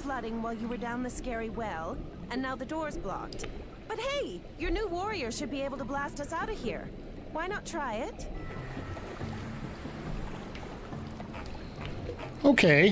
flooding while you were down the scary well, and now the door's blocked. But hey, your new warrior should be able to blast us out of here. Why not try it? Okay.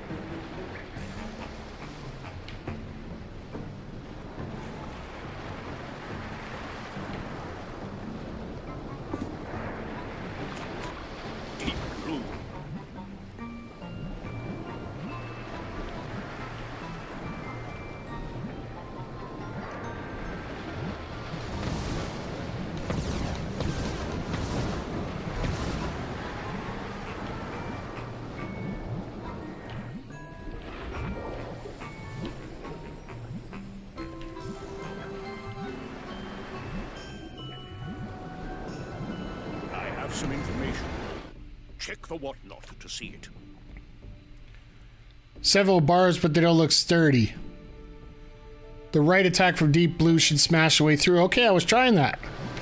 Some information. Check the whatnot to see it. Several bars, but they don't look sturdy. The right attack from deep blue should smash the way through. Okay, I was trying that.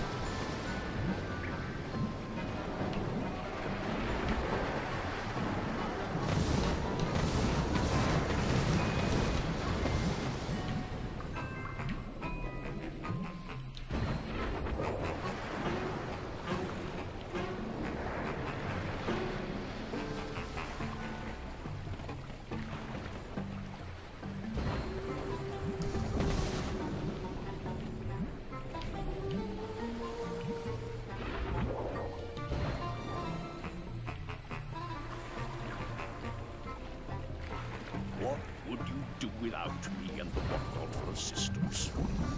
What would you do without me and the whatnot for assistance?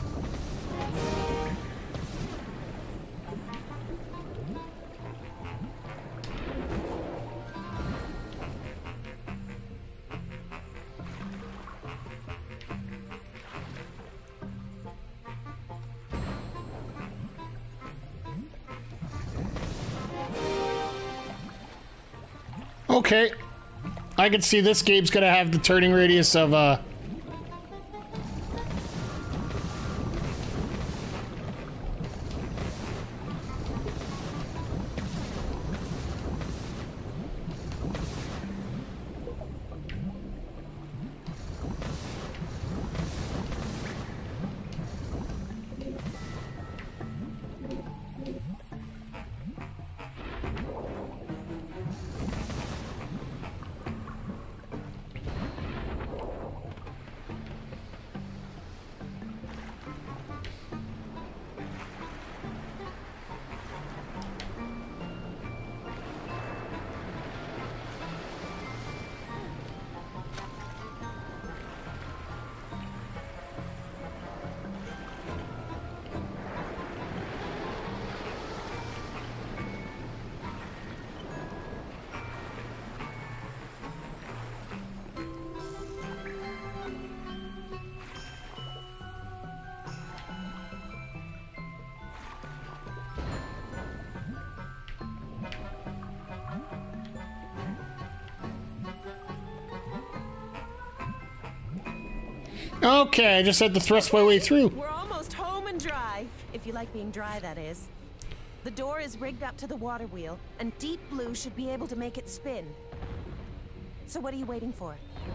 Okay. I can see this game's gonna have the turning radius of, okay, I just had to thrust my way through. We're almost home and dry. If you like being dry, that is. The door is rigged up to the water wheel, and deep blue should be able to make it spin. So what are you waiting for?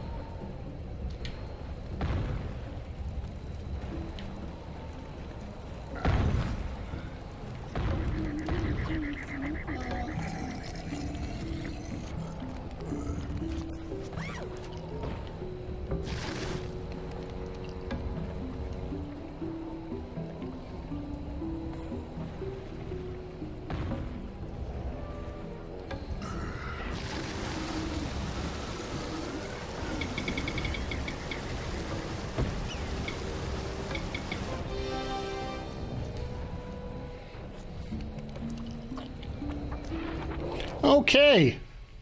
Okay.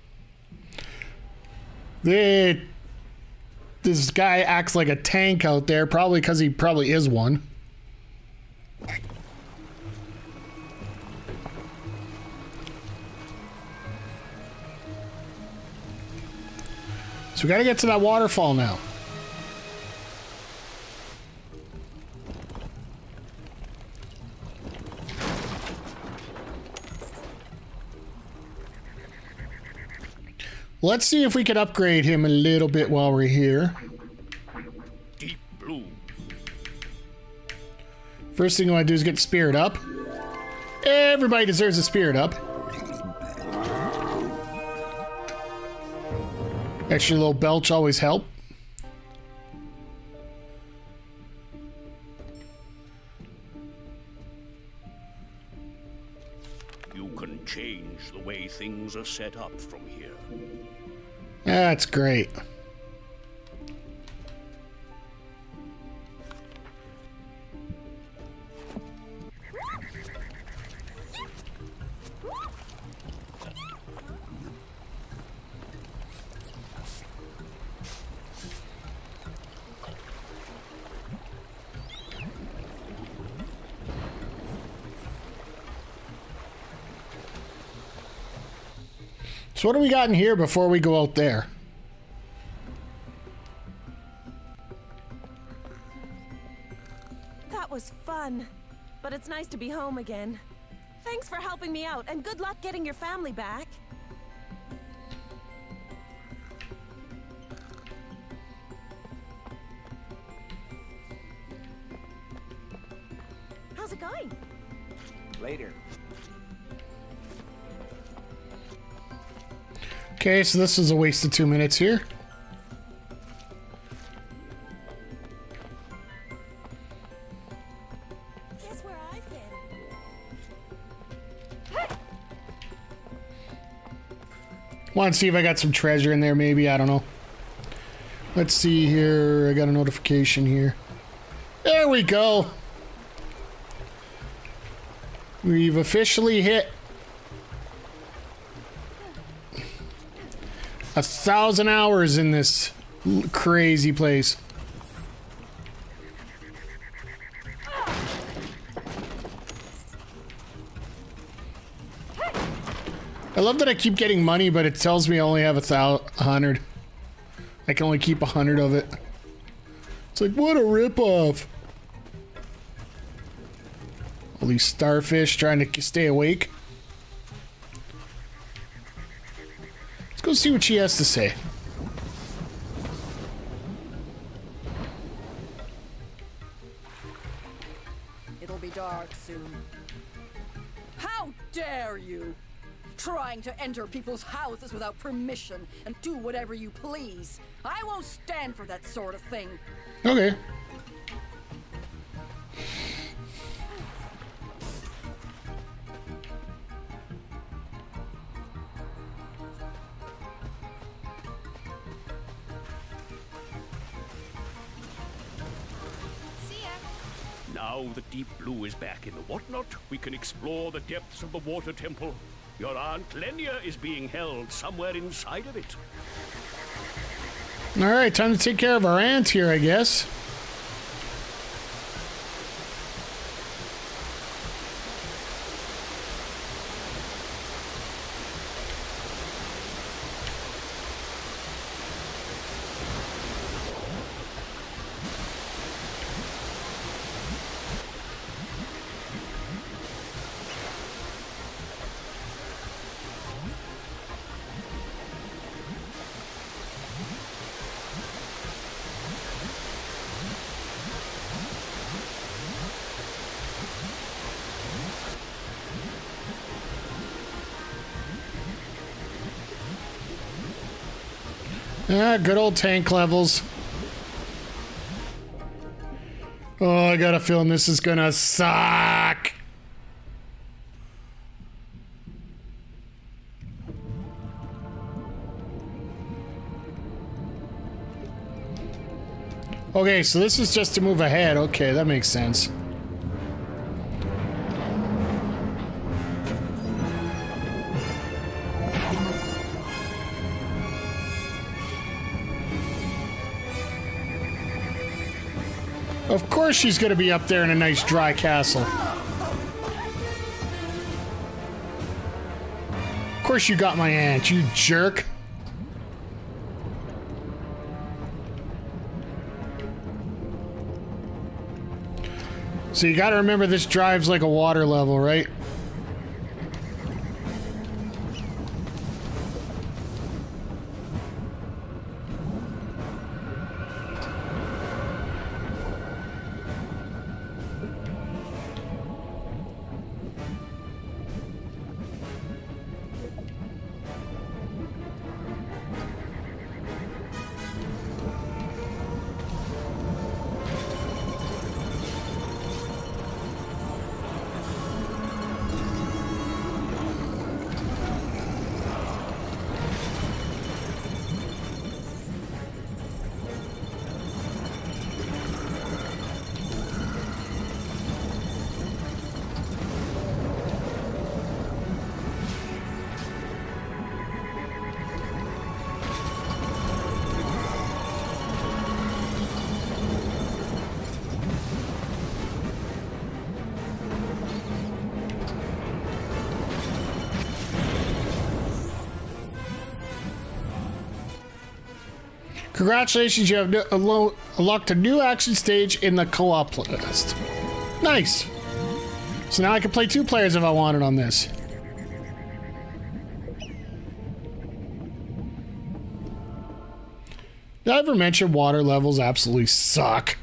This guy acts like a tank out there, probably because he probably is one. So we gotta get to that waterfall now. Let's see if we can upgrade him a little bit while we're here. First thing I want to do is get the spirit up. Everybody deserves a spirit up. Extra little belch always help. You can change the way things are set up from here. That's great. So what do we got in here before we go out there? That was fun. But it's nice to be home again. Thanks for helping me out, and good luck getting your family back. How's it going? Later. Okay, so this is a waste of 2 minutes here. Guess where I've been? Want to see if I got some treasure in there, maybe. I don't know. Let's see here. I got a notification here. There we go. We've officially hit 1,000 hours in this crazy place. I love that I keep getting money, but it tells me I only have 100. I can only keep 100 of it. It's like, what a ripoff. All these starfish trying to stay awake. Let's go see what she has to say. It'll be dark soon. How dare you! Trying to enter people's houses without permission and do whatever you please. I won't stand for that sort of thing. Okay. Now the Deep Blue is back in the whatnot, we can explore the depths of the water temple. Your Aunt Lenya is being held somewhere inside of it. Alright, time to take care of our aunt here, I guess. Ah, good old tank levels. Oh, I got a feeling this is gonna suck. Okay, so this is just to move ahead. Okay, that makes sense. Of course she's gonna be up there in a nice dry castle. Of course you got my aunt, you jerk. So you gotta remember this drives like a water level, right? Congratulations, you have unlocked a new action stage in the co-op list. Nice. So now I can play 2 players if I wanted on this. Did I ever mention water levels absolutely suck?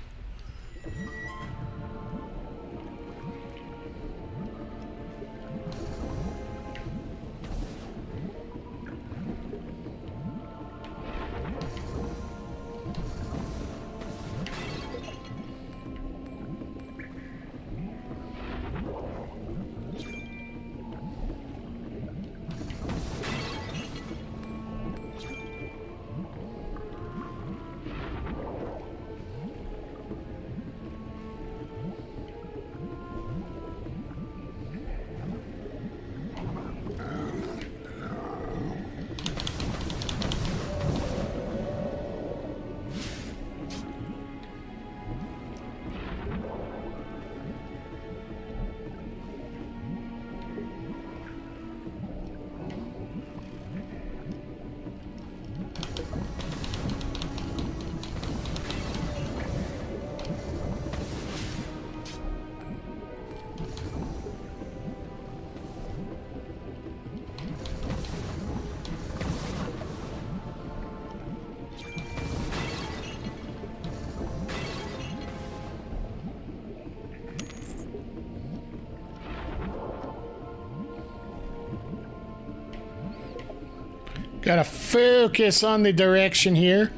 Gotta focus on the direction here.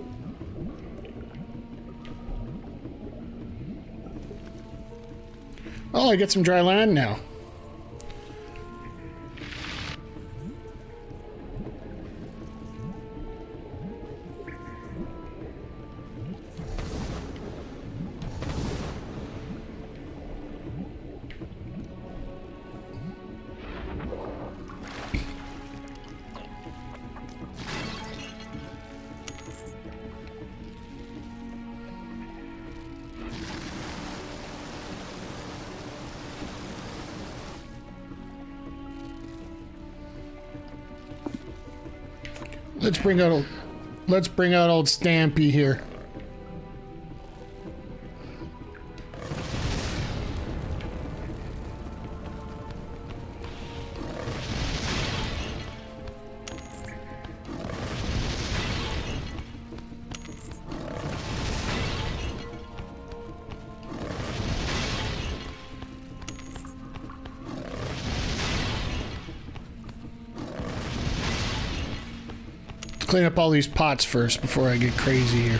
Oh, I get some dry land now. Let's bring out old Stampy here. Clean up all these pots first before I get crazy here.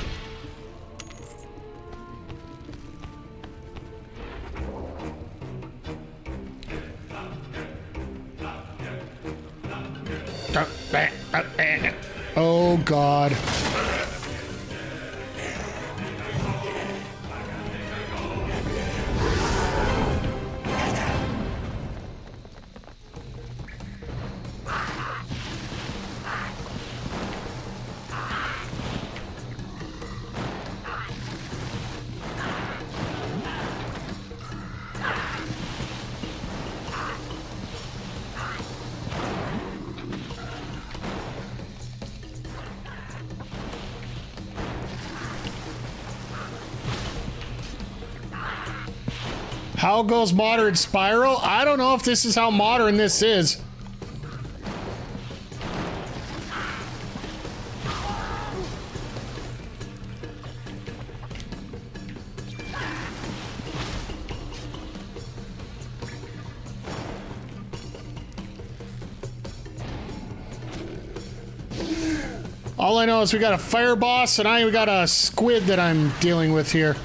Oh God. How goes modern Spiral? I don't know if this is how modern this is. All I know is we got a fire boss and we got a squid that I'm dealing with here.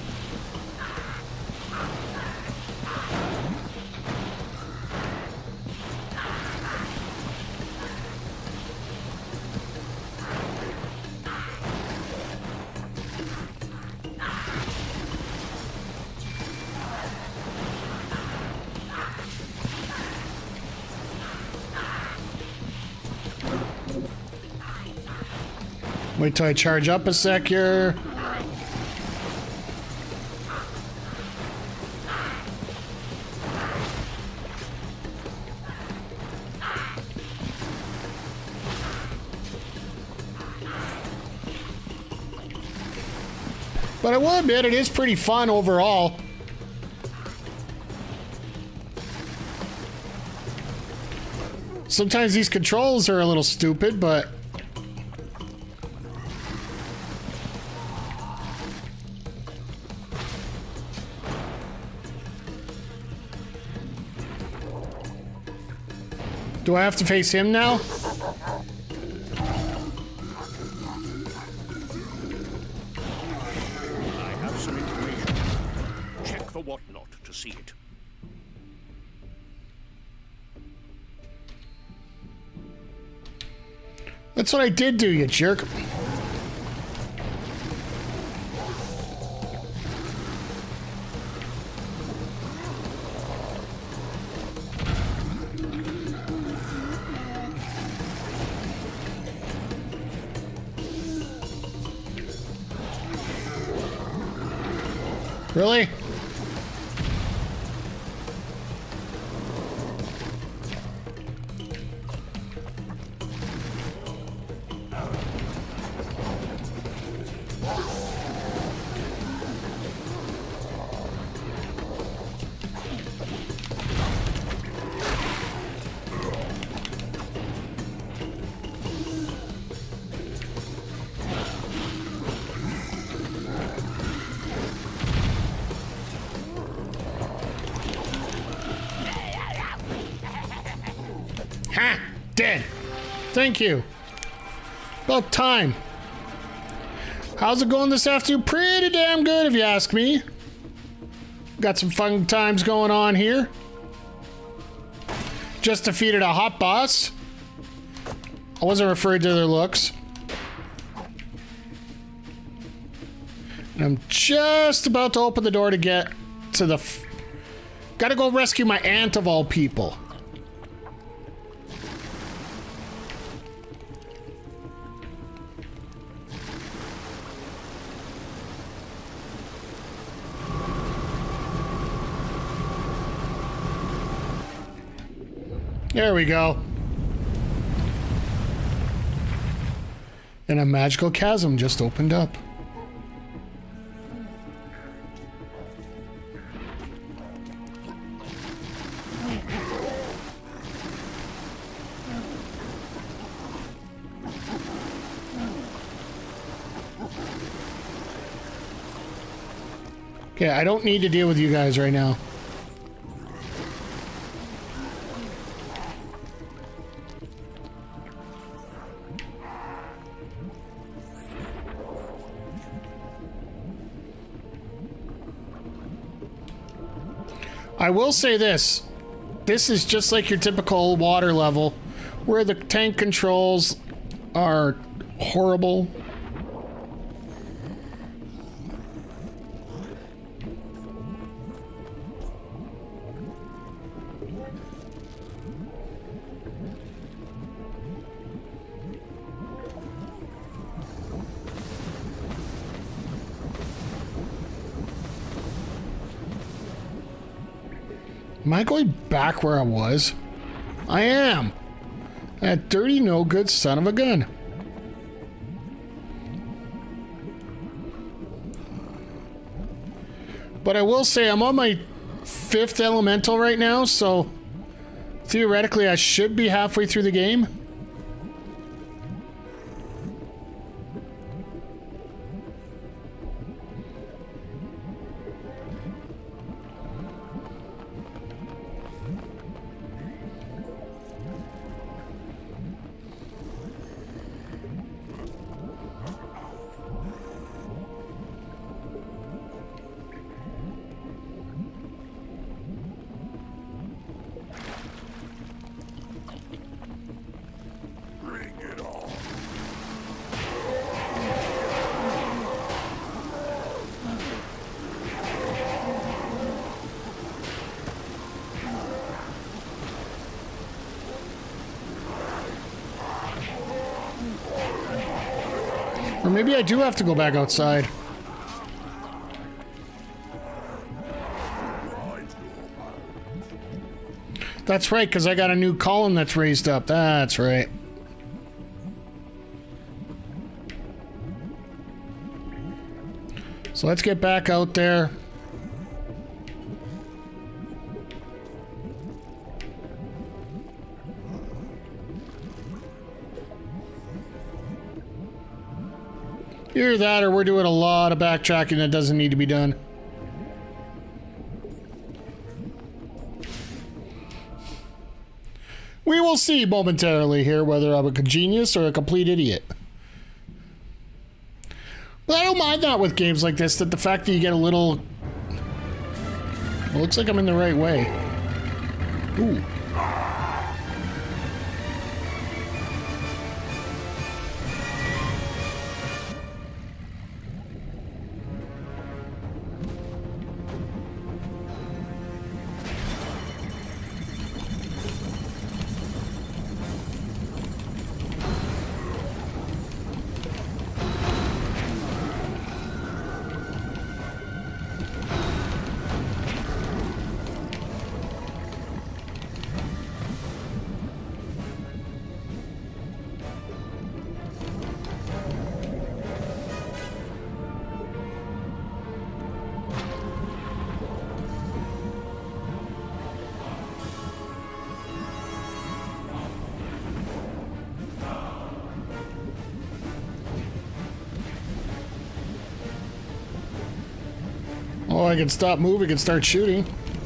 Wait till I charge up a sec here. But I will admit, it is pretty fun overall. Sometimes these controls are a little stupid, but... Do I have to face him now? I have some information. Check the whatnot to see it. That's what I did do, you jerk. Really? Ha! Dead. Thank you. About time. How's it going this afternoon? Pretty damn good, if you ask me. Got some fun times going on here. Just defeated a hot boss. I wasn't referring to their looks. And I'm just about to open the door to get to the... Gotta go rescue my aunt of all people. There we go. And a magical chasm just opened up. Okay, I don't need to deal with you guys right now. I will say this. This is just like your typical water level, where the tank controls are horrible. Am I going back where I was? I am. That dirty, no good son of a gun. But I will say I'm on my 5th elemental right now, so theoretically I should be halfway through the game. Or maybe I do have to go back outside. That's right, because I got a new column that's raised up. That's right. So let's get back out there. Either that or we're doing a lot of backtracking that doesn't need to be done. We will see momentarily here whether I'm a genius or a complete idiot. But I don't mind that with games like this, that the fact that you get a little... Well, looks like I'm in the right way. Ooh. Oh, I can stop moving and start shooting.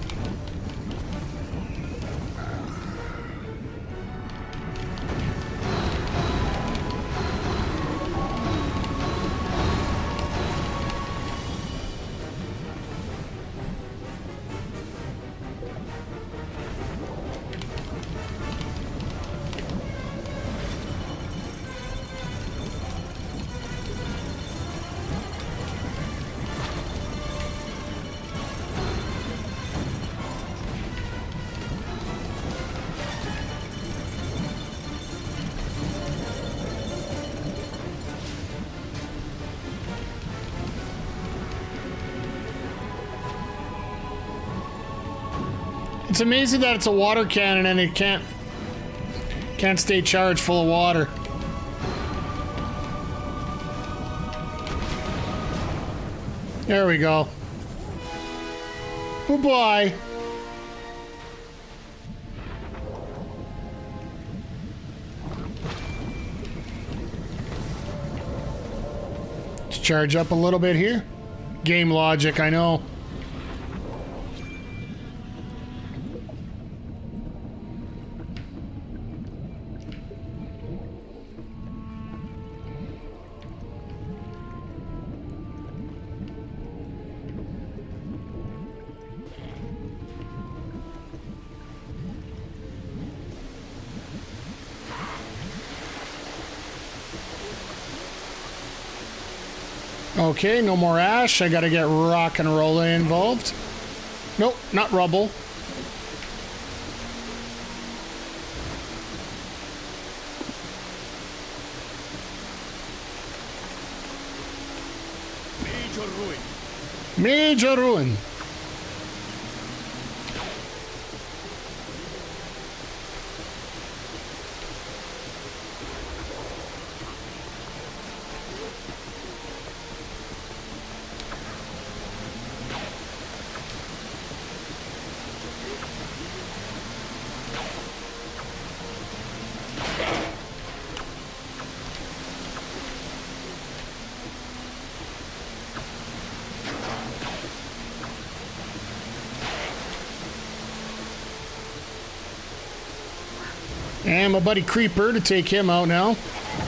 It's amazing that it's a water cannon and it can't stay charged full of water. There we go. Goodbye. Let's charge up a little bit here. Game logic, I know. Okay, no more ash. I gotta get rock and roll involved. Nope, not rubble. Major ruin. Major ruin. And my buddy Creeper to take him out now.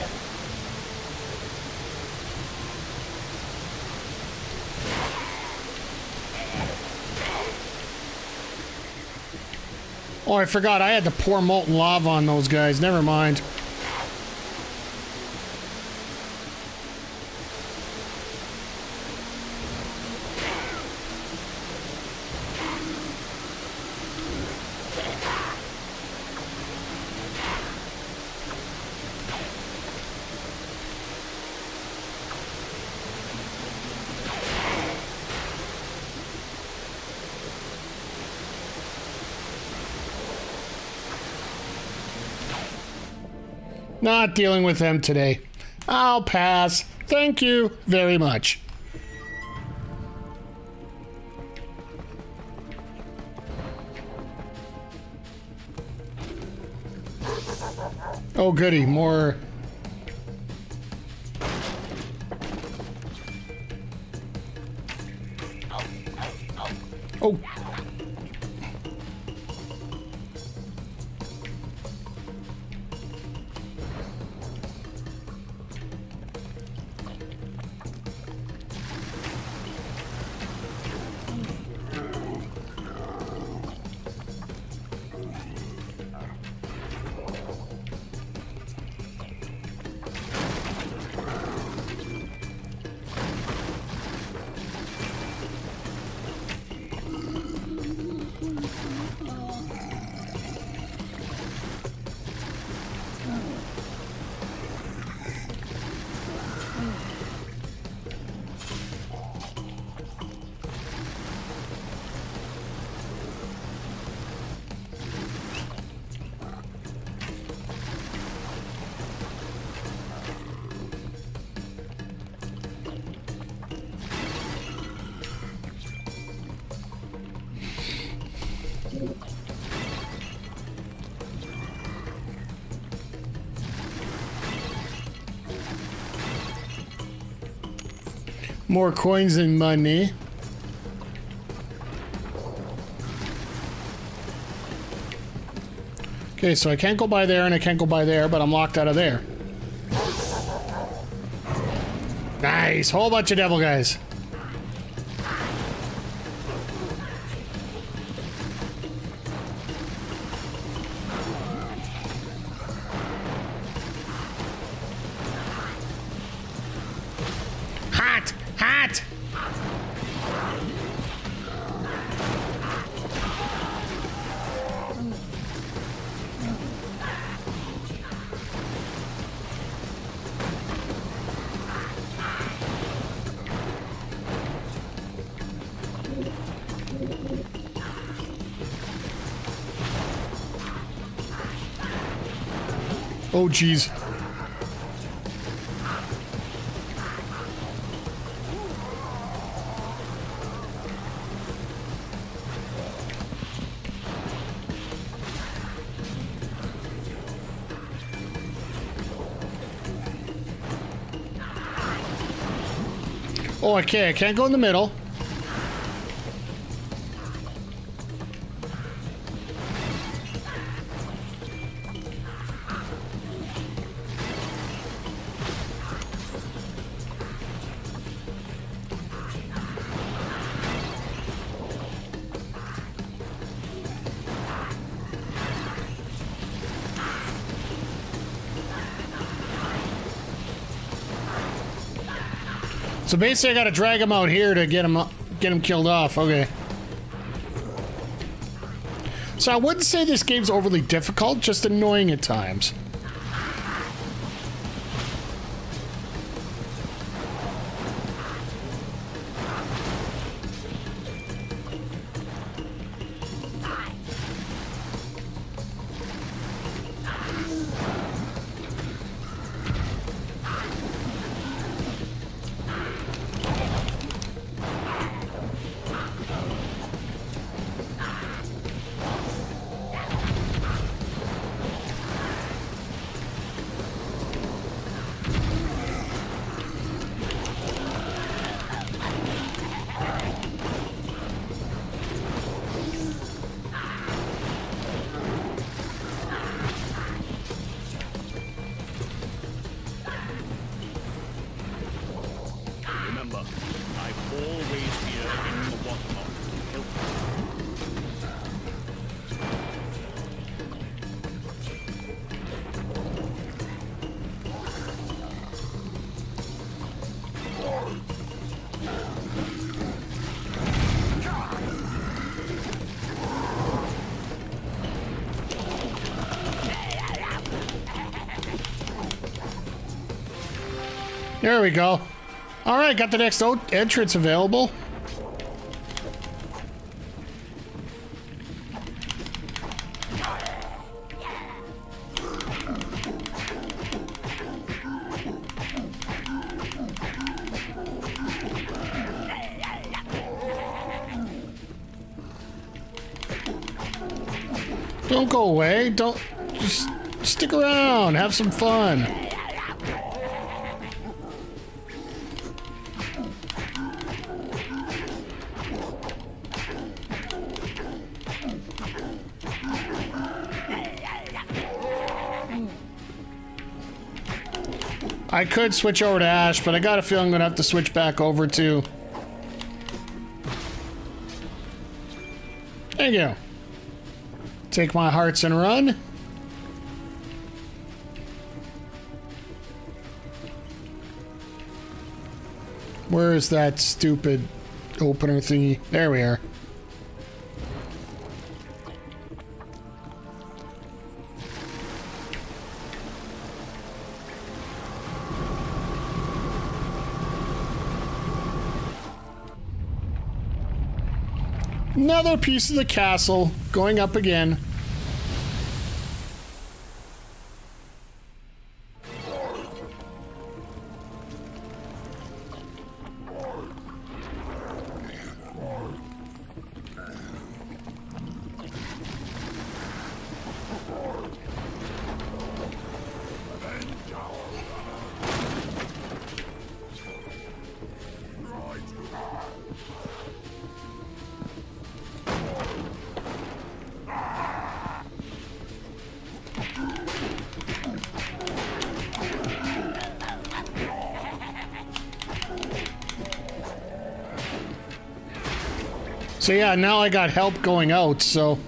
Oh, I forgot. I had to pour molten lava on those guys. Never mind. Not dealing with them today. I'll pass. Thank you very much. Oh, goody. More... Oh. More coins and money. Okay, so I can't go by there and I can't go by there, but I'm locked out of there. Nice, whole bunch of devil guys. Hot! Hot! Oh, jeez. Oh, okay, I can't go in the middle. So basically, I gotta drag him out here to get him killed off. Okay. So I wouldn't say this game's overly difficult, just annoying at times. Remember, I'm always here in the watermark to help you. There we go. All right, got the next entrance available. Don't go away. Don't just Stick around, have some fun. I could switch over to Ash, but I got a feeling I'm gonna have to switch back over to... There you go. Take my hearts and run. Where is that stupid opener thingy? There we are. Another piece of the castle going up again. So yeah, now I got help going out, so...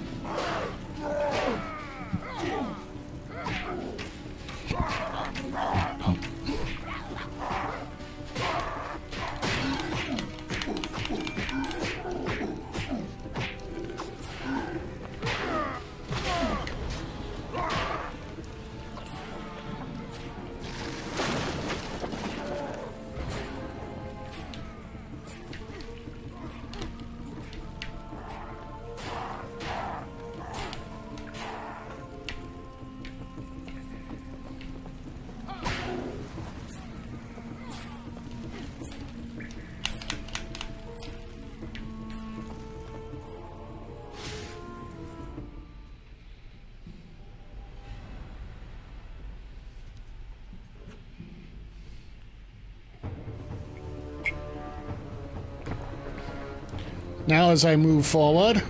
Now as I move forward...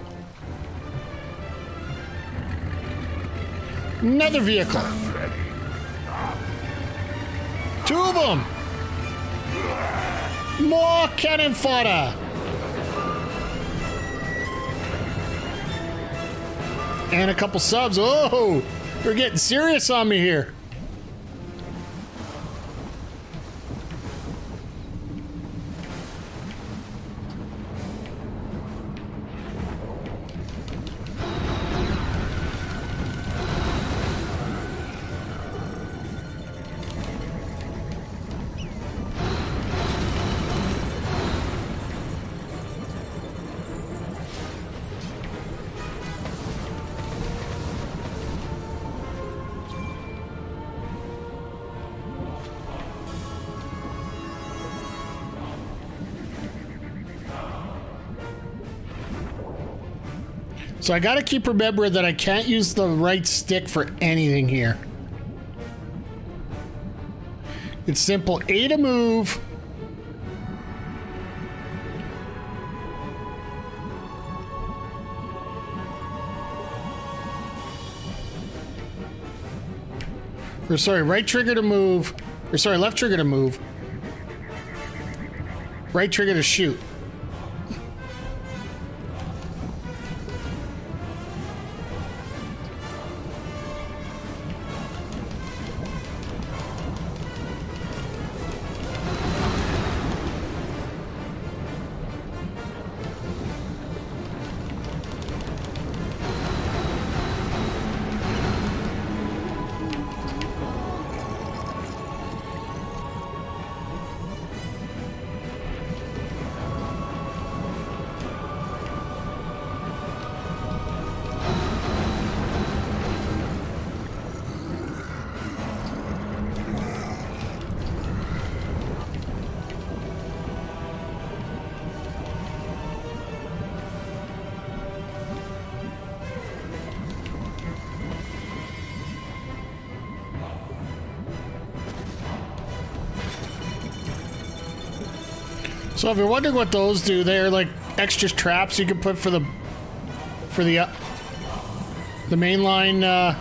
Another vehicle! 2 of them! More cannon fodder! And a couple subs. Oh! They're getting serious on me here. So I gotta keep remembering that I can't use the right stick for anything here. It's simple A to move. Or sorry, right trigger to move. Or sorry, left trigger to move. Right trigger to shoot. So if you're wondering what those do, they're like extra traps you can put for the mainline.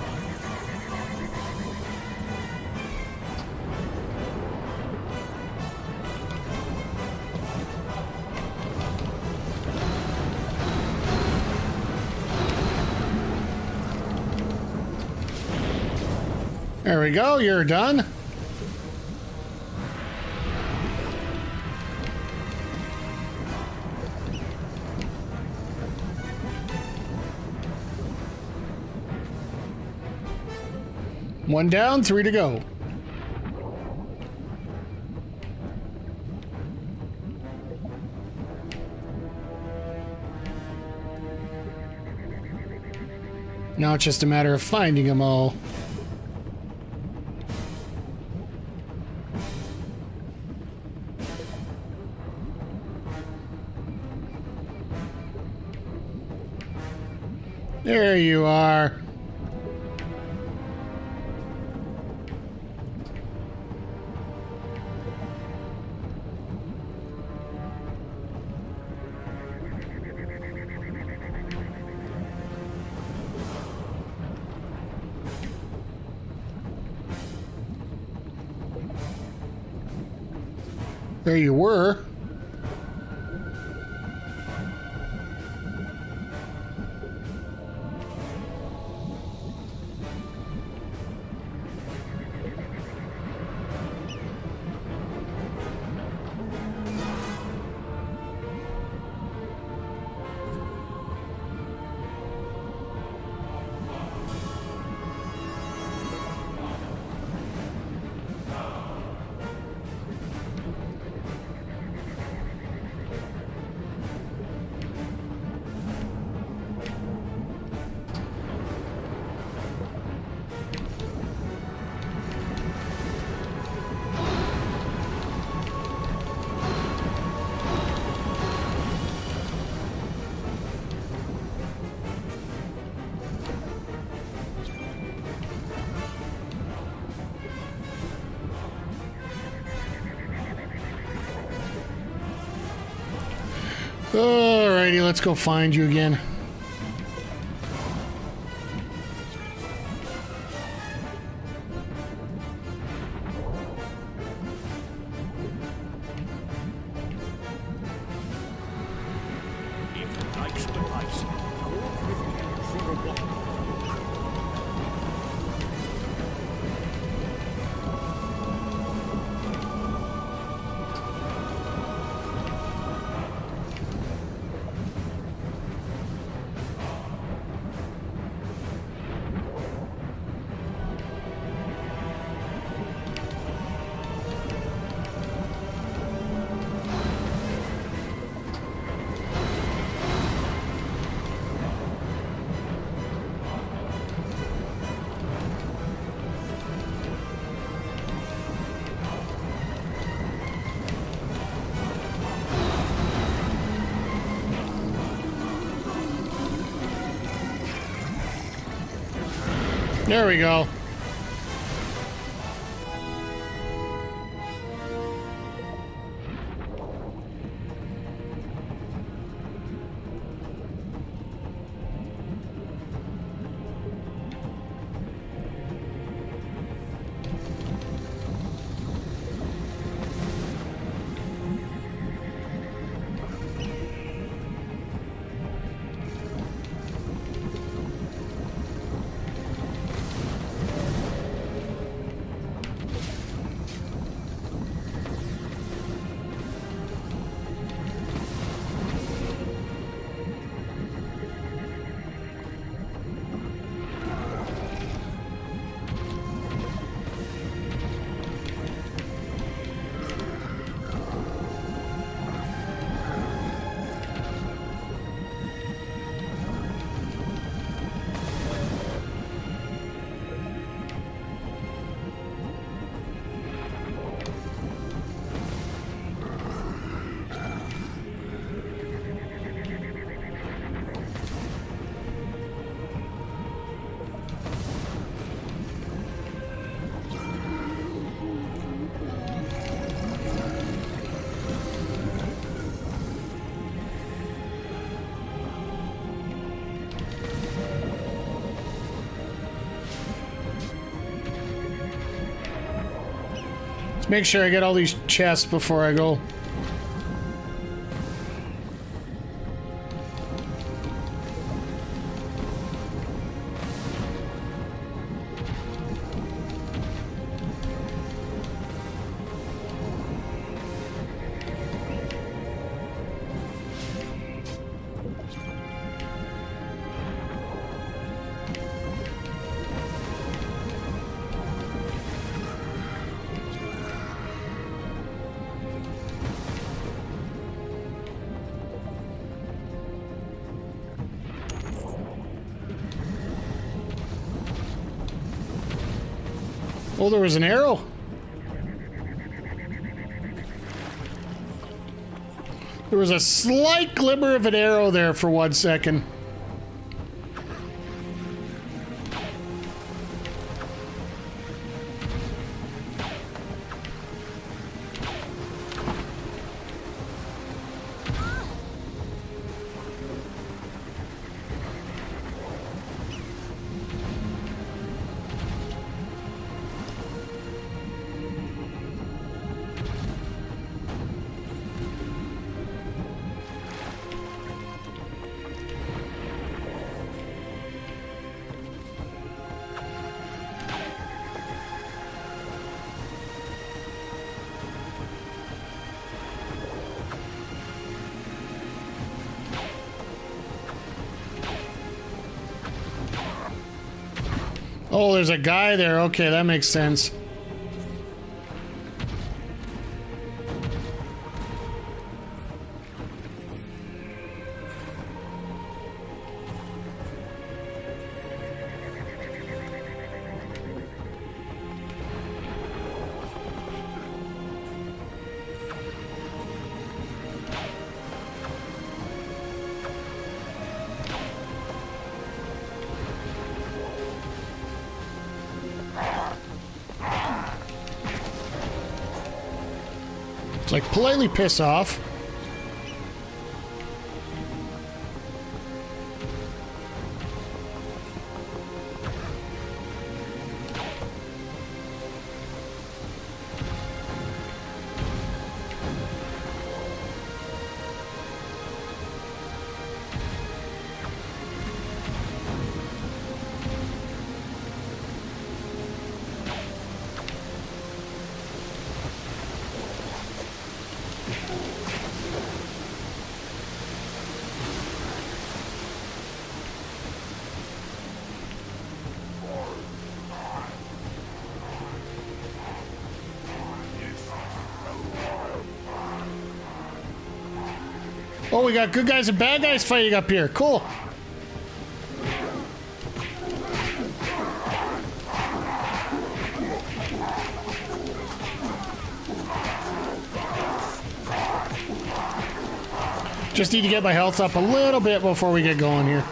There we go. You're done. One down, 3 to go. Now it's just a matter of finding them all. There you are. There you were. Alrighty, let's go find you again. If life's the ice, go with me for a walk. There we go. Make sure I get all these chests before I go. Oh, there was an arrow. There was a slight glimmer of an arrow there for 1 second. Oh, there's a guy there. Okay, that makes sense. It's like politely piss off. Oh, we got good guys and bad guys fighting up here. Cool. Just need to get my health up a little bit before we get going here.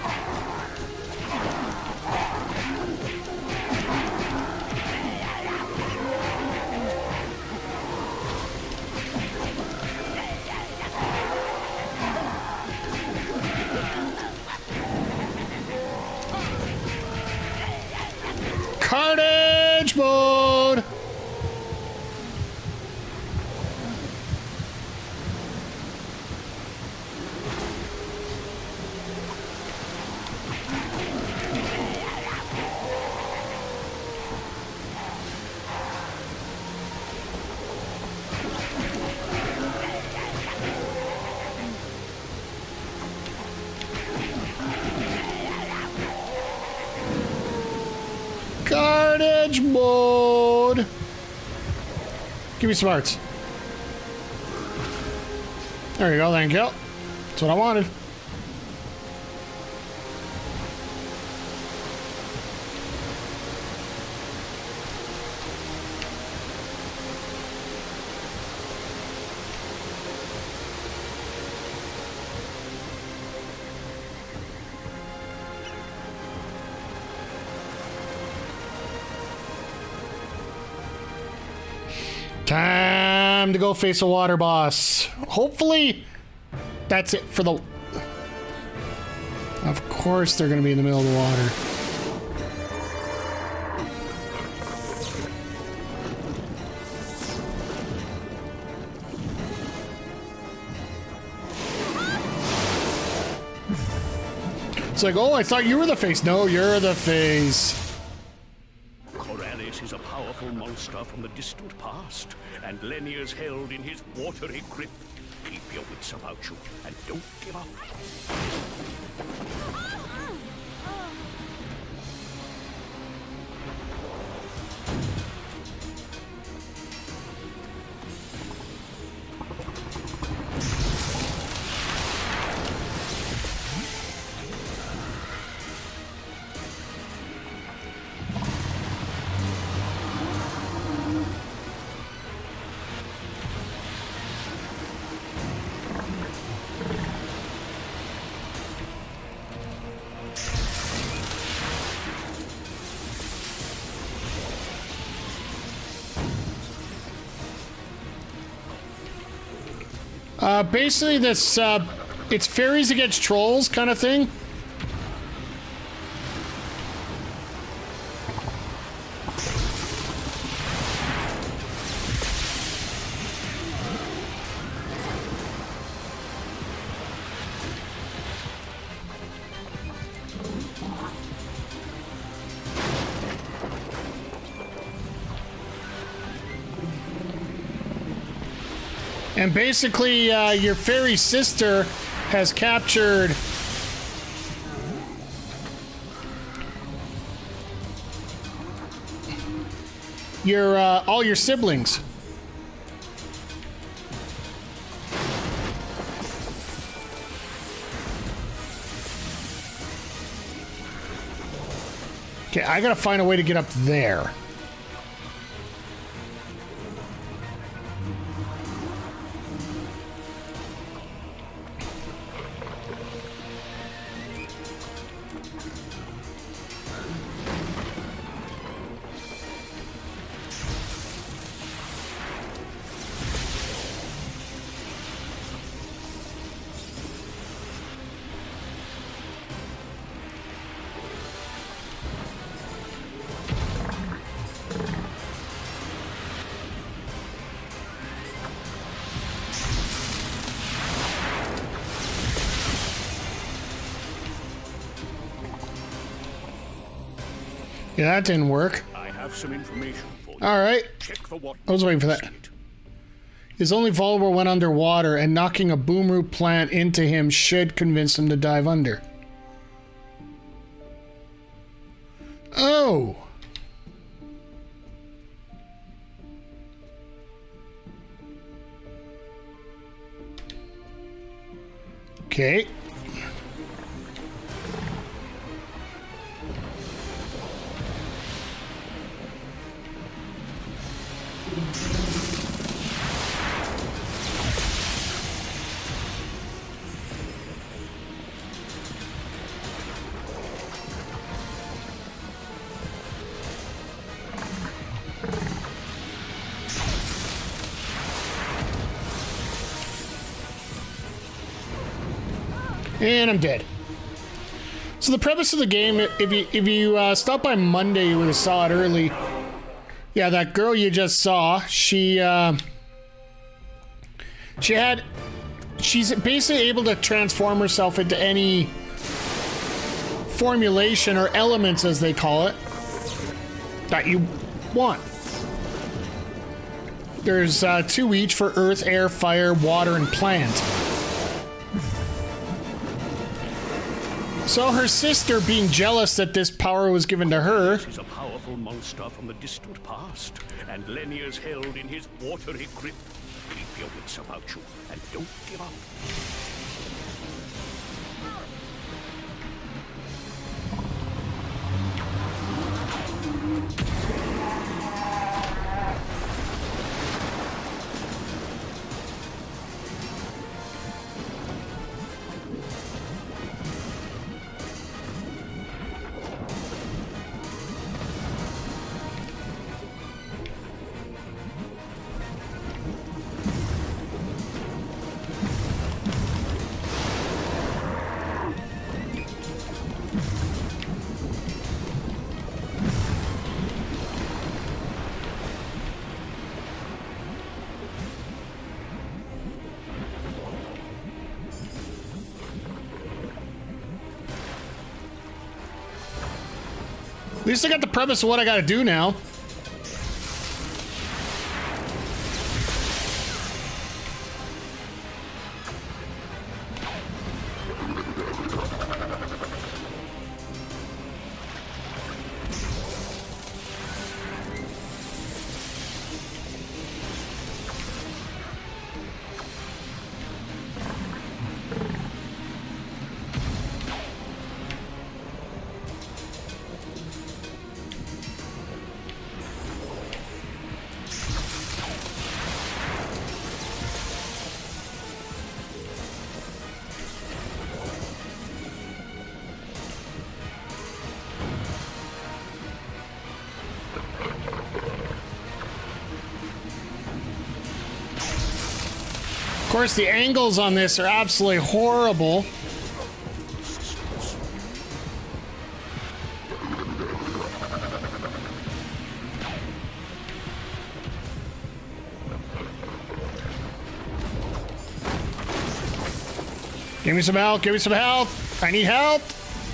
Carnage mode! Carnage mode. Give me some hearts. There you go, thank you. That's what I wanted. Time to go face a water boss. Hopefully, that's it for the... Of course they're going to be in the middle of the water. It's like, oh, I thought you were the face. No, you're the face. Corellis is a powerful monster from the distant past, and Lennia's held in his watery grip. Keep your wits about you, and don't give up. Basically this, it's fairies against trolls kind of thing. And basically, your fairy sister has captured your all your siblings. Okay, I gotta find a way to get up there. Yeah, that didn't work. I have some information for you. All right. Check the water. I was waiting for that. Is only vulnerable when underwater, and knocking a boomroot plant into him should convince him to dive under. Oh. Okay. And I'm dead. So the premise of the game, if you stopped by Monday, you would have saw it early. Yeah, that girl you just saw, she's basically able to transform herself into any formulation or elements, as they call it, that you want. There's 2 each for earth, air, fire, water, and plant. So her sister, being jealous that this power was given to her, This is a powerful monster from the distant past, and Lennia's held in his watery grip. Keep your wits about you, and don't give up. At least I got the premise of what I gotta do now. Of course, the angles on this are absolutely horrible. Give me some help, give me some help. I need help.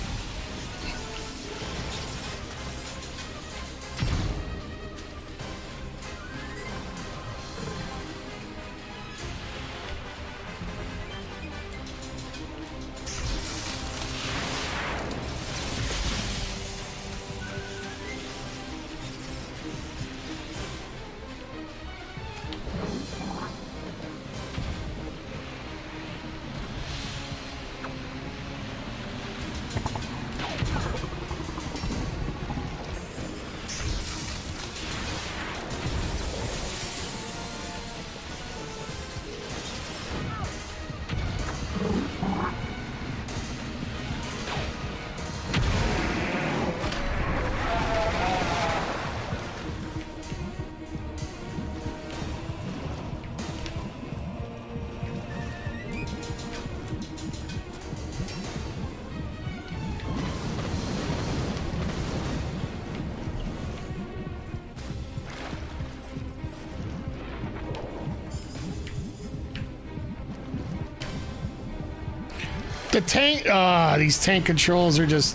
The tank, these tank controls are just...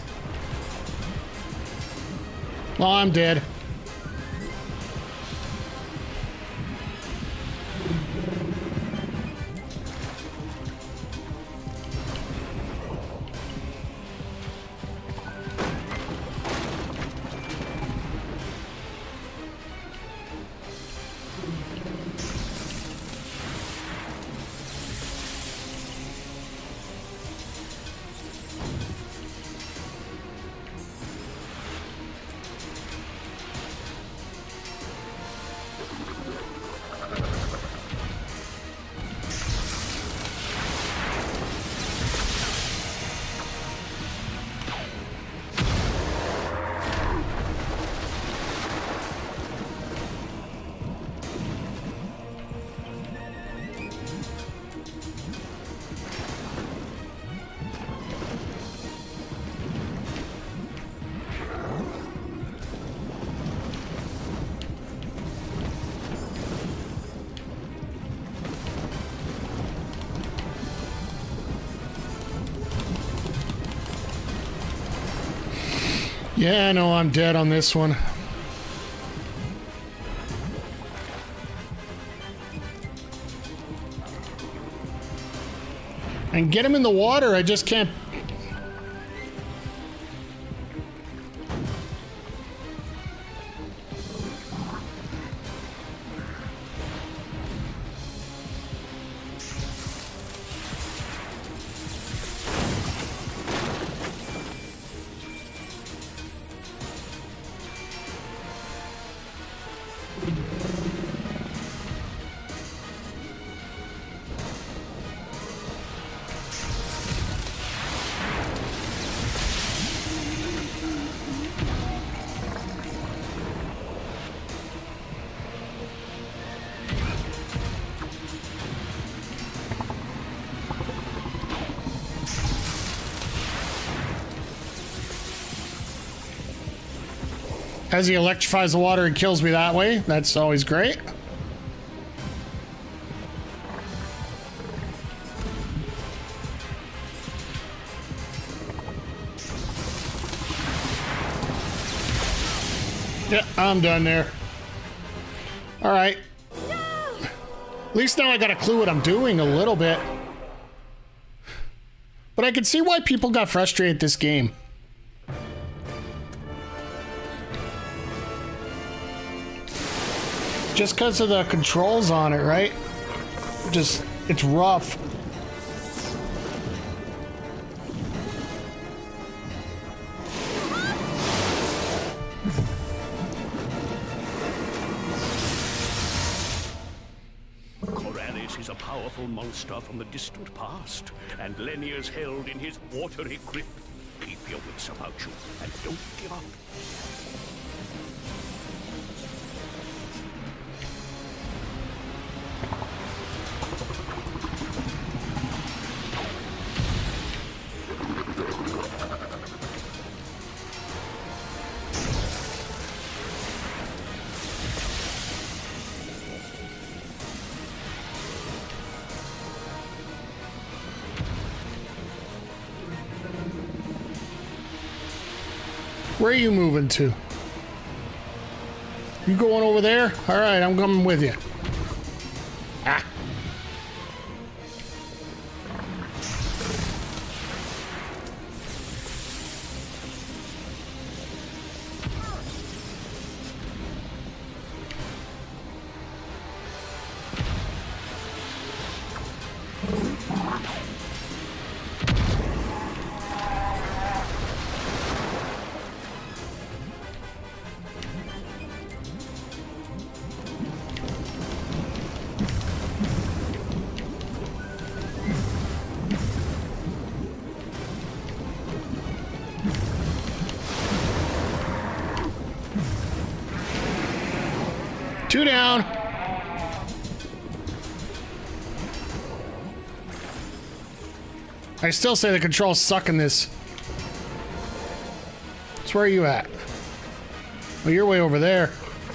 Well, I'm dead. Yeah, I know I'm dead on this one. And get him in the water, I just can't... As he electrifies the water and kills me that way, that's always great. Yeah, I'm done there. All right. At least now I got a clue what I'm doing a little bit. But I can see why people got frustrated this game. Just because of the controls on it, right? Just, it's rough. Is a powerful monster from the distant past, and Lenier's held in his watery grip. Keep your wits about you, and don't give up. Where are you moving to? You going over there? All right, I'm coming with you. Ah. Two down. I still say the controls suck in this. So where are you at? Oh, you're way over there.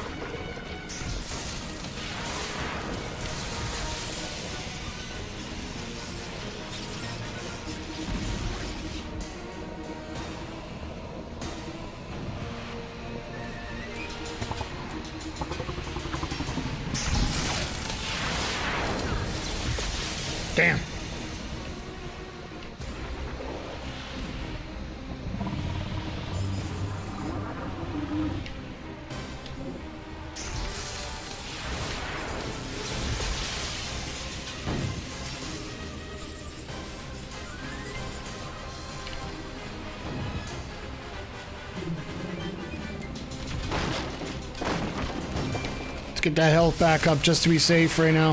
Damn. Let's get that health back up just to be safe right now.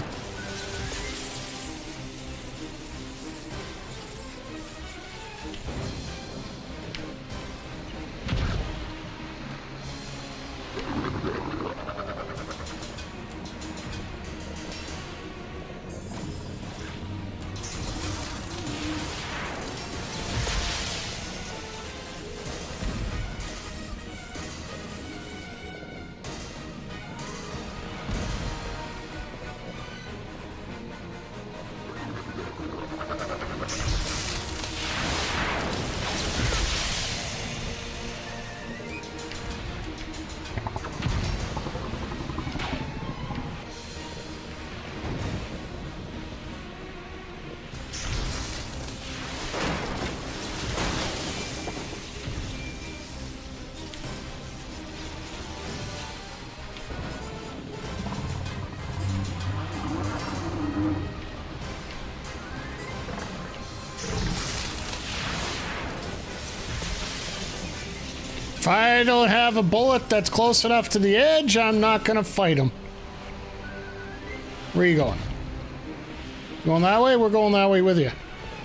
If I don't have a bullet that's close enough to the edge, I'm not gonna fight him. Where are you going? Going that way? We're going that way with you.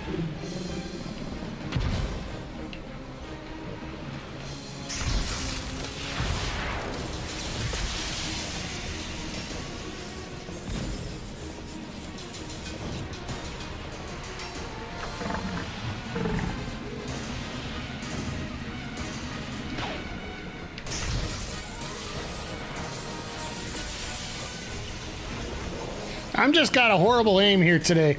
I'm just got a horrible aim here today.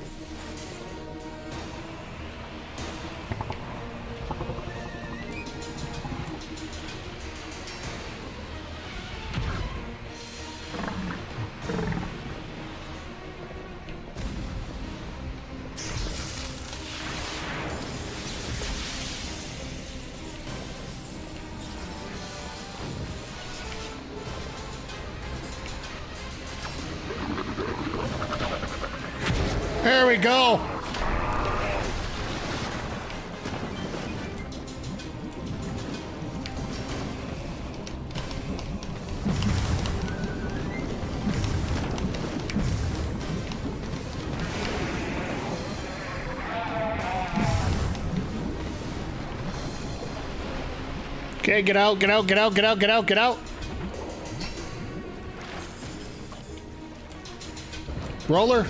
There we go. Okay, get out, get out, get out, get out, get out, get out. Roller.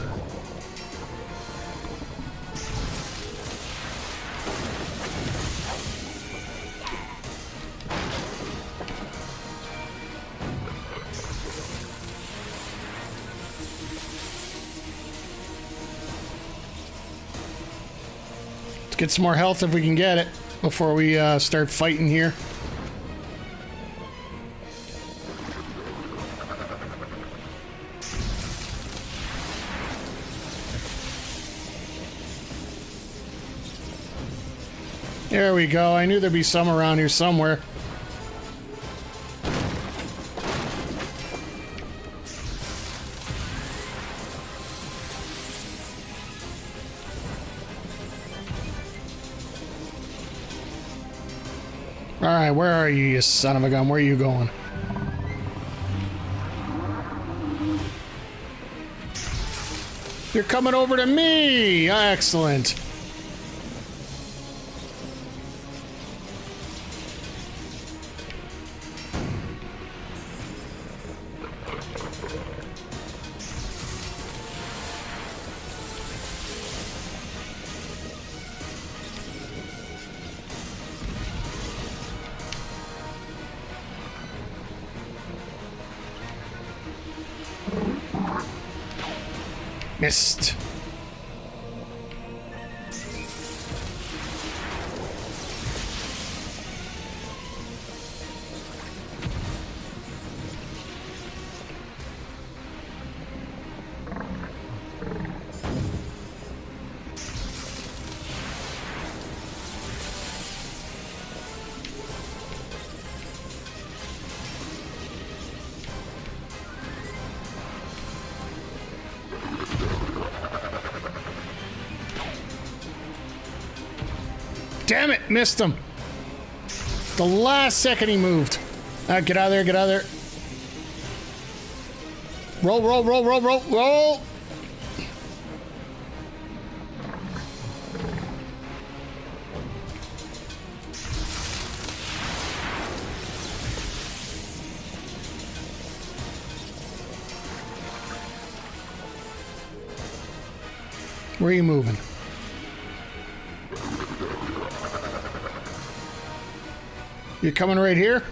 Let's get some more health if we can get it before we start fighting here. There we go. I knew there'd be some around here somewhere. All right, where are you, you son of a gun? Where are you going? You're coming over to me! Excellent. Missed. Damn it, missed him. The last second he moved. Get out of there, get out of there. Roll, roll, roll, roll, roll, roll. Where are you moving? You coming right here?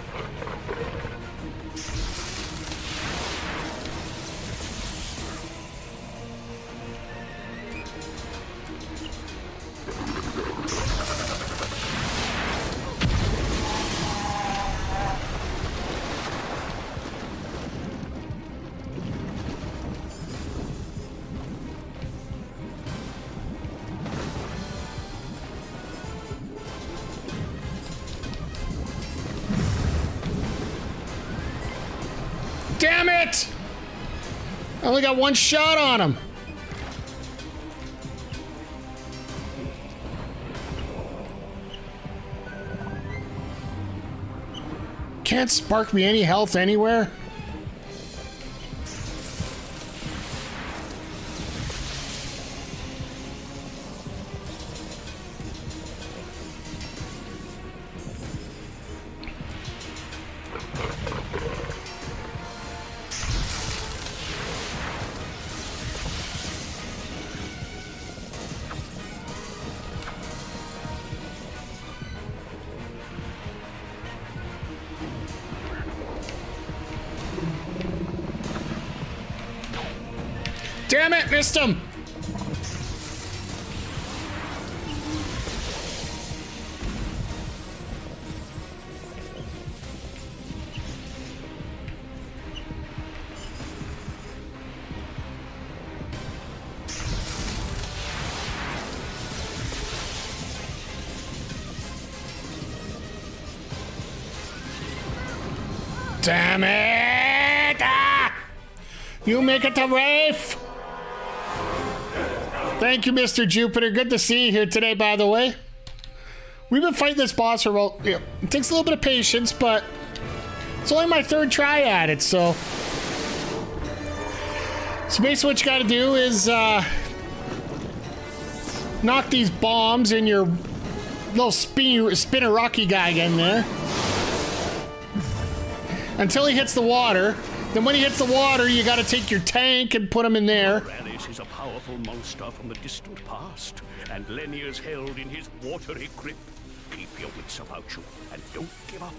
Damn it! I only got one shot on him. Can't spark me any health anywhere. Damn it, missed him! Damn it! Ah! You make it to Rafe! Thank you, Mr. Jupiter. Good to see you here today, by the way. We've been fighting this boss for, well, it takes a little bit of patience, but it's only my third try at it, so. So basically what you gotta do is, knock these bombs in your little spinner rocky guy in there. Until he hits the water. Then when he hits the water, you gotta take your tank and put him in there. Rallis is a powerful monster from the distant past, and Lennia's held in his watery grip. Keep your wits about you, and don't give up.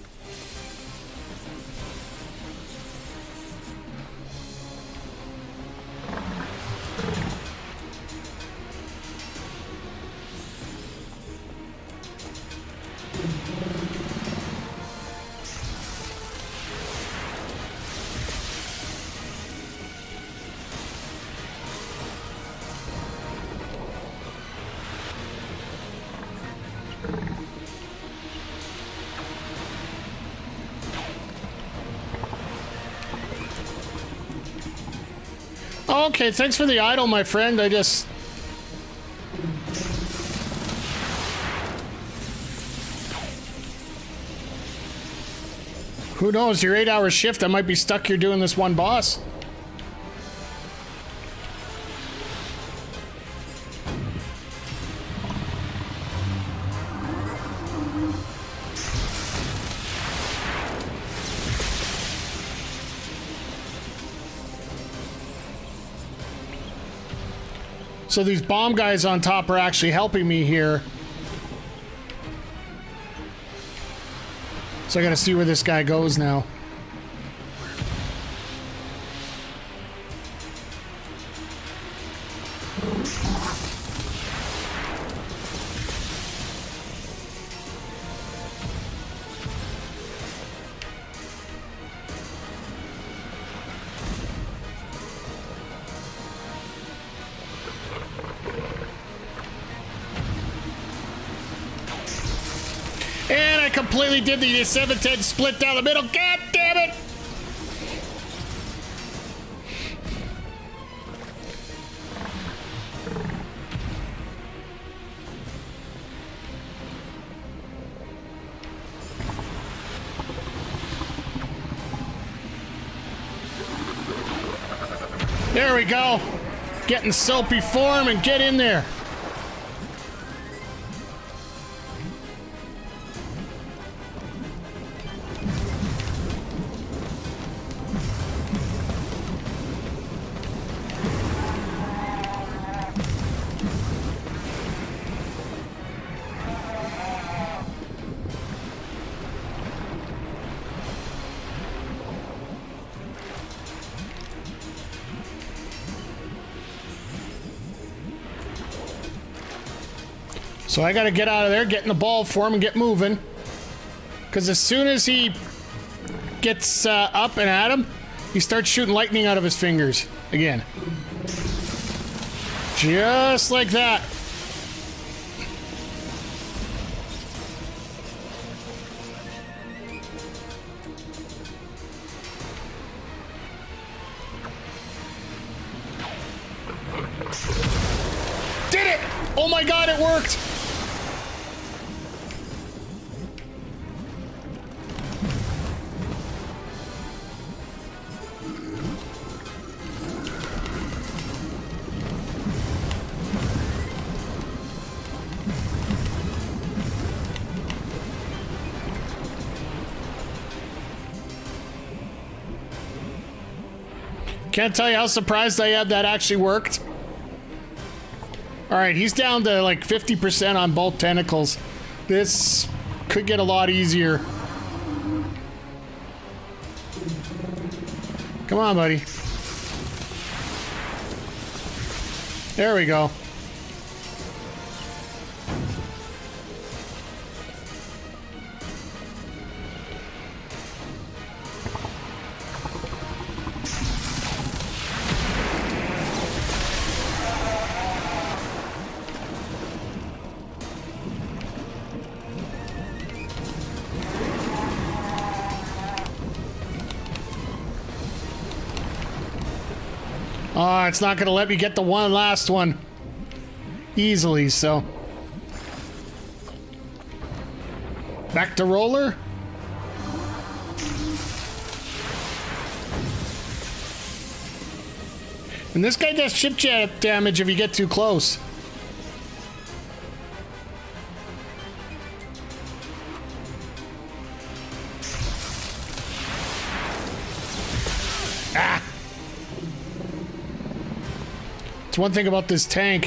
Okay, thanks for the idol, my friend. I just... Who knows, your 8-hour shift, I might be stuck here doing this one boss. So these bomb guys on top are actually helping me here. So I gotta see where this guy goes now. And I completely did the 7-10 split down the middle. God damn it! There we go. Get in soapy form and get in there. So I gotta get out of there, get in the ball form, and get moving. Because as soon as he gets up and at him, he starts shooting lightning out of his fingers again. Just like that. Did it! Oh my god, it worked! Can't tell you how surprised I am that actually worked. Alright, he's down to like 50% on both tentacles. This could get a lot easier. Come on, buddy. There we go. Oh, it's not going to let me get the one last one. easily, so. Back to roller. And this guy does chip damage if you get too close. Ah! It's one thing about this tank.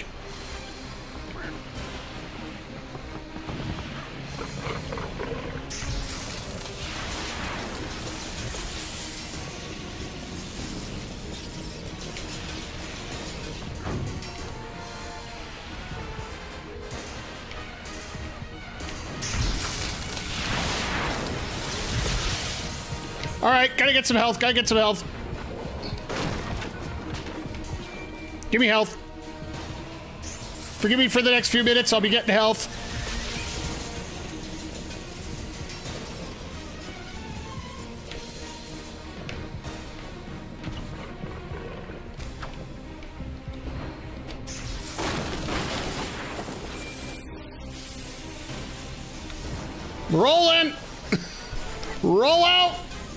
Alright, gotta get some health, gotta get some health. Give me health. Forgive me for the next few minutes, I'll be getting health. Rolling! Roll out!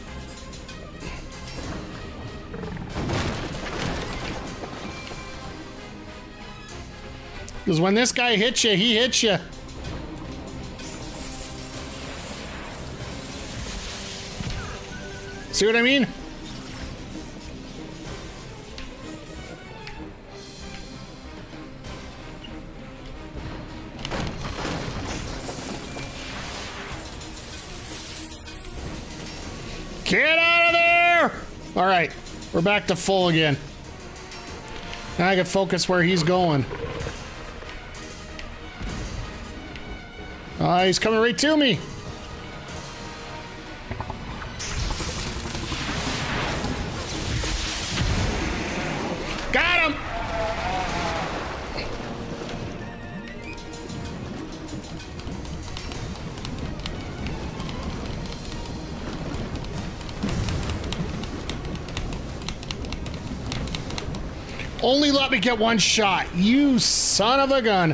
Because when this guy hits you, he hits you. See what I mean? Get out of there! All right, we're back to full again. Now I can focus where he's going. He's coming right to me. Got him! Only let me get one shot, you son of a gun.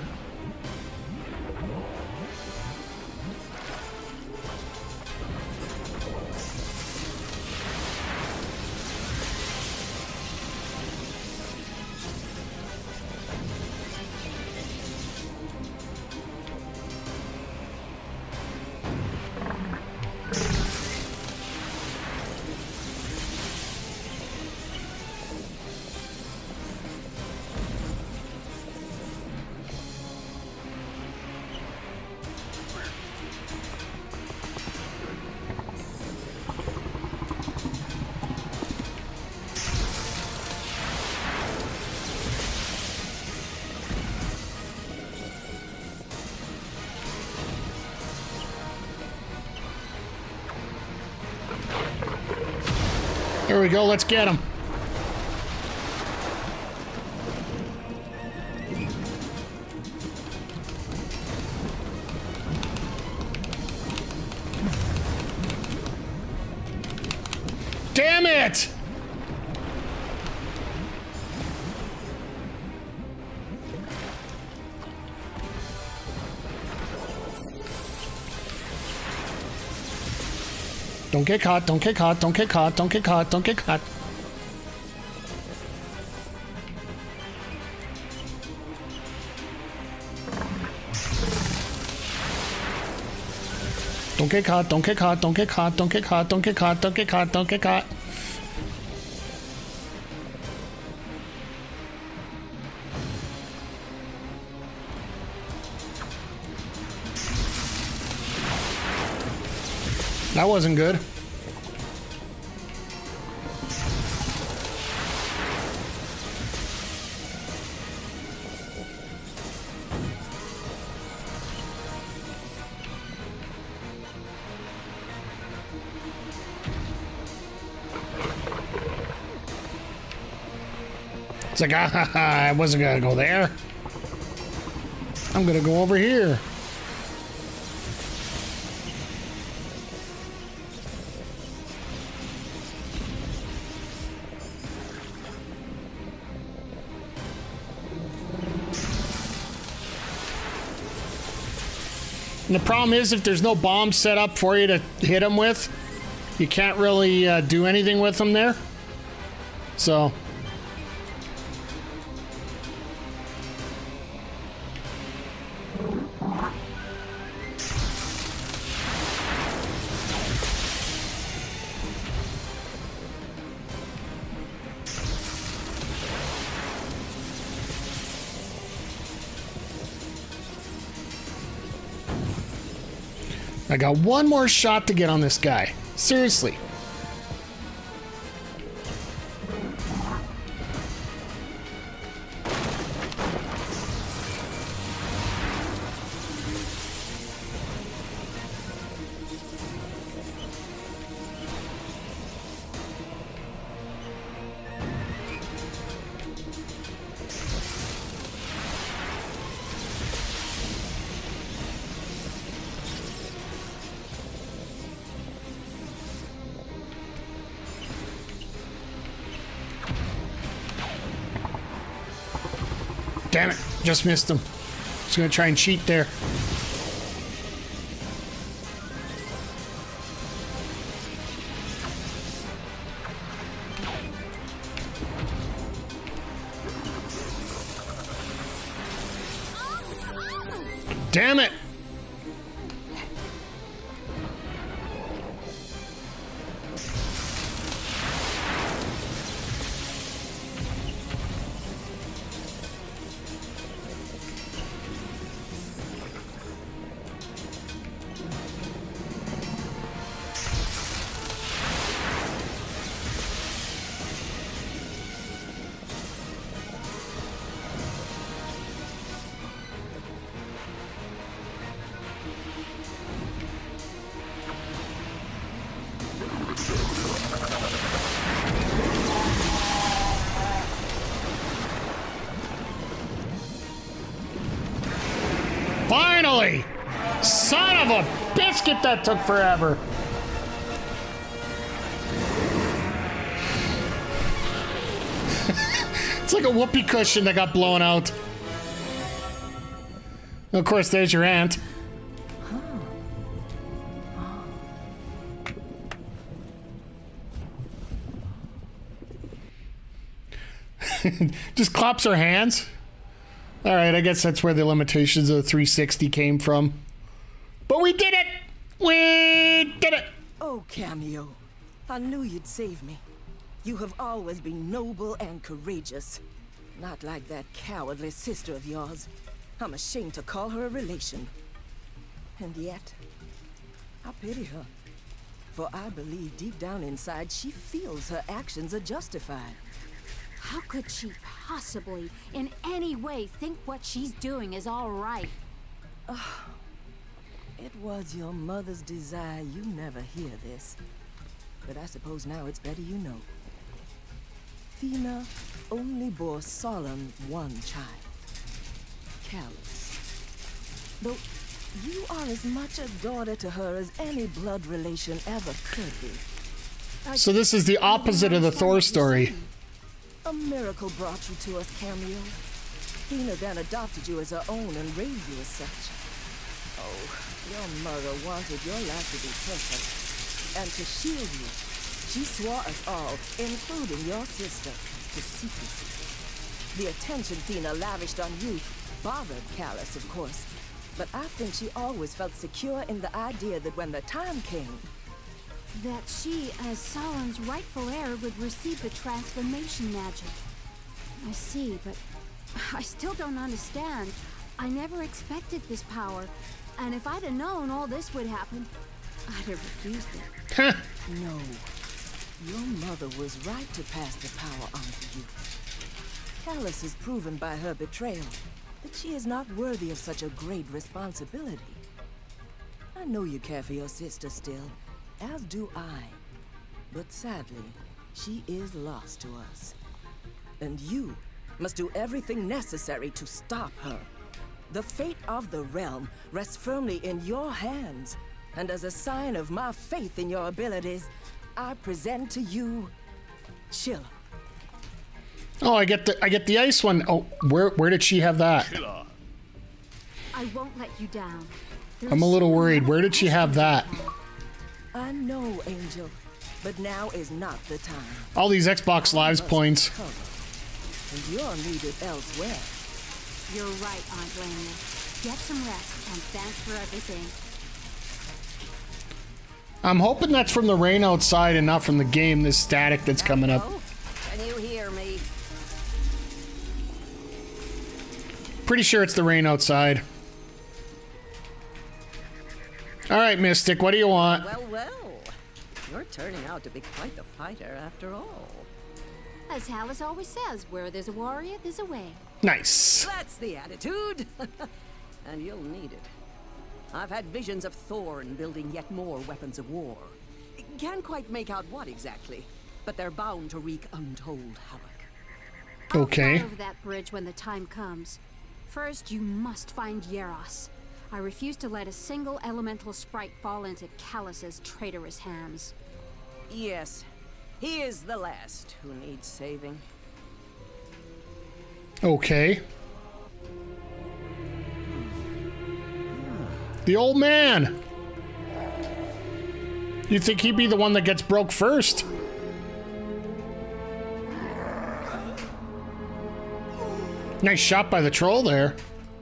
There we go, let's get him. Damn it! Don't get caught, don't get caught, don't get caught, don't get caught, don't get caught. Don't get caught, don't get caught, don't get caught, don't get caught, don't get caught, don't get caught, don't get caught. That wasn't good. It's like, I wasn't gonna go there. I'm gonna go over here. And the problem is, if there's no bomb set up for you to hit them with, you can't really do anything with them there. So... I got one more shot to get on this guy. Seriously. Damn it, just missed him. Just gonna try and cheat there. Damn it! Finally! Son of a biscuit, that took forever. It's like a whoopee cushion that got blown out. Of course, there's your aunt. Just claps her hands. All right, I guess that's where the limitations of the 360 came from. But we did it! We did it! Oh, Kameo. I knew you'd save me. You have always been noble and courageous. Not like that cowardly sister of yours. I'm ashamed to call her a relation. And yet, I pity her. For I believe deep down inside she feels her actions are justified. How could she possibly, in any way, think what she's doing is all right? It was your mother's desire you never hear this. But I suppose now it's better you know. Thena only bore Solon one child. Callus. Though you are as much a daughter to her as any blood relation ever could be. So this is the opposite of the Thor story. A miracle brought you to us, Kameo. Thena then adopted you as her own and raised you as such. Oh, your mother wanted your life to be perfect. And to shield you, she swore us all, including your sister, to secrecy. The attention Thena lavished on you bothered Callus, of course. But I think she always felt secure in the idea that when the time came, That she, as Solon's rightful heir, would receive the transformation magic. I see, but I still don't understand. I never expected this power, and if I'd have known all this would happen, I'd have refused it. no, your mother was right to pass the power on to you. Callus has proven by her betrayal that she is not worthy of such a great responsibility. I know you care for your sister still, as do I. But sadly, she is lost to us. And you must do everything necessary to stop her. The fate of the realm rests firmly in your hands. And as a sign of my faith in your abilities, I present to you Chilla. Oh, I get the ice one. Oh, where did she have that? Chilla. I won't let you down. I'm a little worried. Where did she have that? I know, Angel, but now is not the time. All these Xbox Lives points. And you're needed elsewhere. You're right, Aunt Lanya. Get some rest, and thanks for everything. I'm hoping that's from the rain outside and not from the game, this static that's coming up. Can you hear me? Pretty sure it's the rain outside. Alright, Mystic, what do you want? Well, well. You're turning out to be quite the fighter after all. As Hallis always says, where there's a warrior, there's a way. Nice. That's the attitude. And you'll need it. I've had visions of Thorn building yet more weapons of war. Can't quite make out what exactly, but they're bound to wreak untold havoc. Okay. I'll fly over that bridge when the time comes. First, you must find Yeros. I refuse to let a single elemental sprite fall into Callus's traitorous hands. Yes, he is the last who needs saving. Okay. The old man. You think he'd be the one that gets broke first? Nice shot by the troll there.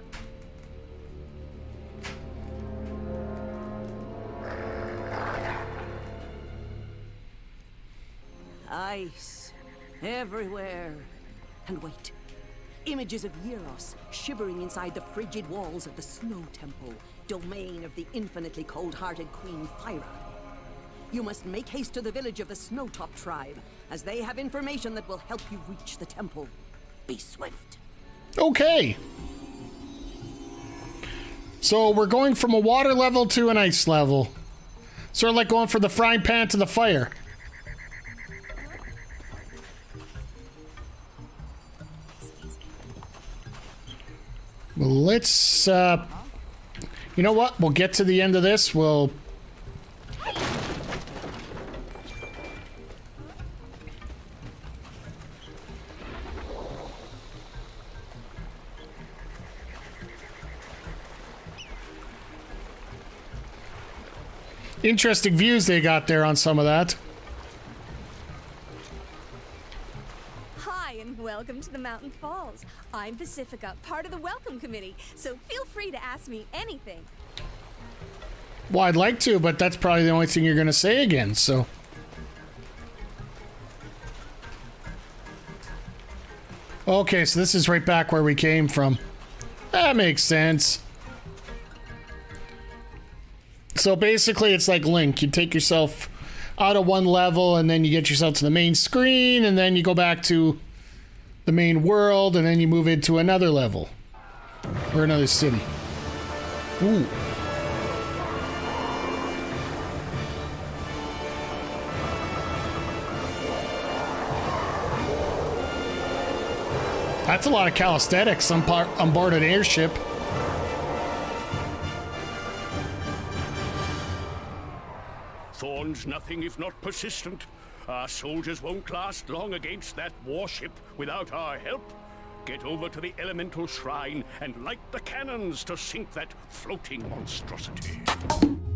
Ice everywhere. And wait. Images of Yeros shivering inside the frigid walls of the Snow Temple, domain of the infinitely cold-hearted Queen Fyra. You must make haste to the village of the Snowtop tribe, as they have information that will help you reach the temple. Be swift. Okay. So we're going from a water level to an ice level. Sort of like going from the frying pan to the fire. Well, let's, you know what? We'll get to the end of this. We'll... Interesting views they got there on some of that. Hi, and welcome to the Mountain Falls. I'm Pacifica, part of the Welcome Committee, so feel free to ask me anything. Well, I'd like to, but that's probably the only thing you're going to say again, so... Okay, so this is right back where we came from. That makes sense. So basically, it's like Link. You take yourself out of one level, and then you get yourself to the main screen, and then you go back to the main world, and then you move into another level. Or another city. Ooh. That's a lot of calisthenics on board an airship. Thorn's nothing if not persistent. Our soldiers won't last long against that warship without our help. Get over to the elemental shrine and light the cannons to sink that floating monstrosity.